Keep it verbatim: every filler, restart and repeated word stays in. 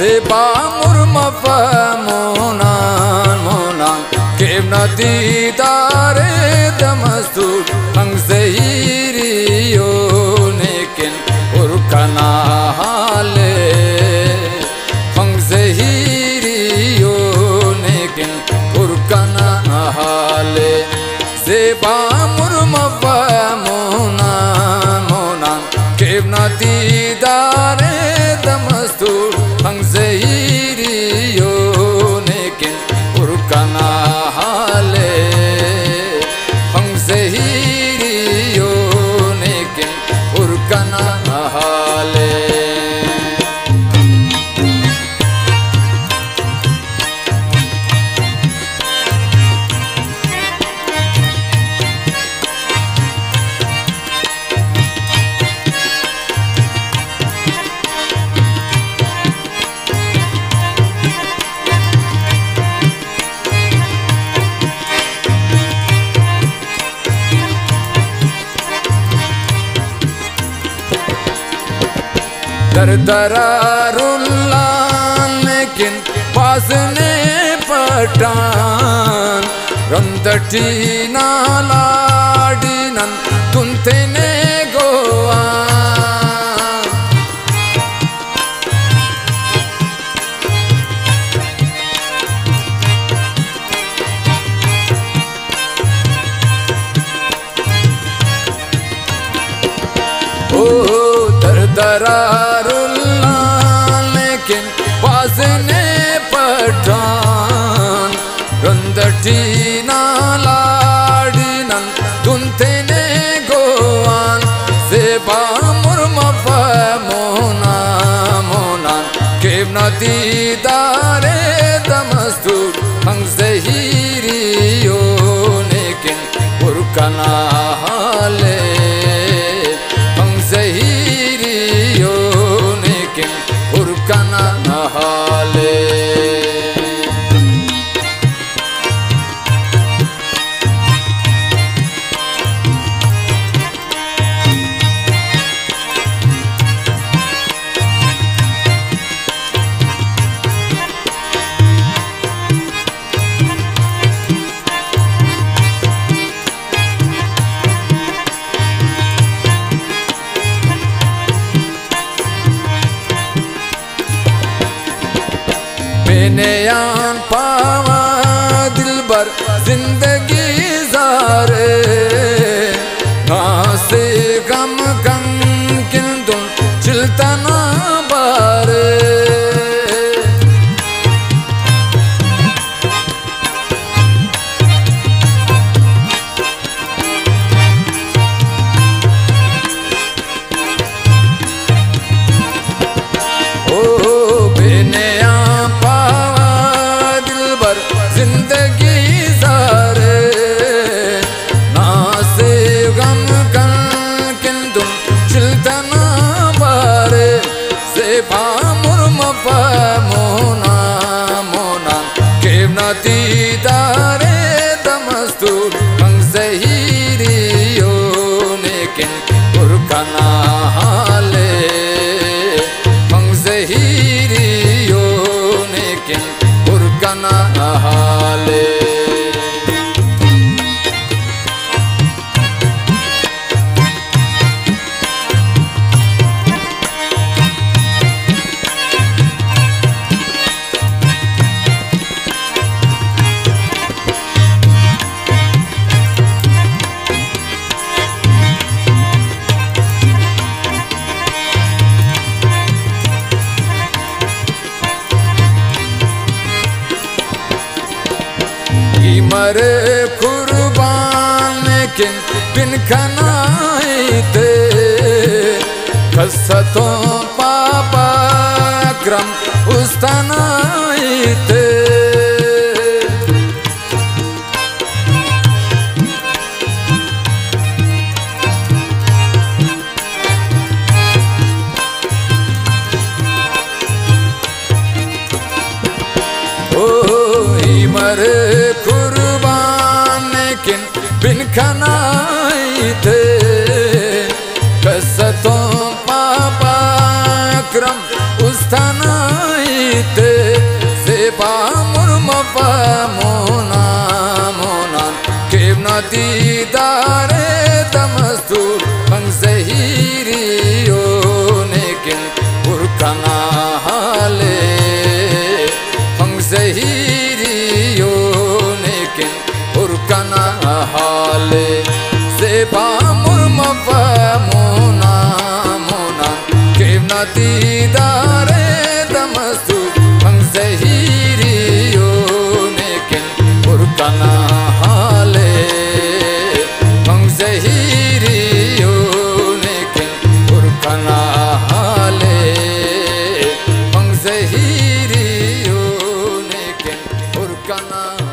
Zeba Mur Mafa Monan Monan Kev Nadidare Damastur Hang Zahiriyo Nekin Urkana Hale Hang Zahiriyo Nekin Urkana Hale Zeba Mur Mafa Monan Monan Kev Nadidare Damastur Hang Zahiriyo Nekin Urkana Hale Hang Zahiriyo Nekin Urkana Hale दर दरारुल्ला लेकिन पासने Pathan रंदटी नालाडी none तुंते ने गोआ ओ दर दरारुल्ला लेकिन पासने Pathan रंदटी नालाडी none तुंते ने Goan Zeba मुर मफ़ा मोना मोनान केव नदीदारे दमस्तूर हंग ज़हीरियो नेकिन उर्कना हाले ज़हीरियो नेकिन उर्कना हाले मैंने यान पावा दिलबर जिंदगी ज़ारे से गम गम किंतु चिलता ना बारे नदीदारे दमस्तूर हंग ज़हीरियो नेकिन उर्कना हाले हंग ज़हीरियो नेकिन उर्कना हाले मरे कुर्बान लेकिन बिन खनाई थे कसतों पापा क्रम उस्तनाई थे मरे कुर्बान लेकिन बिन खनाई थे कसतों पापा क्रम उस्तनाई Mafa Mona Mona Kevna Didare Damastur Bang Zahiri Yo Nekin Urkana Hale Bang Zahiri Yo Nekin Urkana Hale Zeba Mur Mafa Mona Mona Kevna Didare Damastur Bang Zahiri Yo Nekin Urkana Hale Bang Zahiri Yo Nekin Urkana Hale Bang Zahiri Yo Nekin Urkana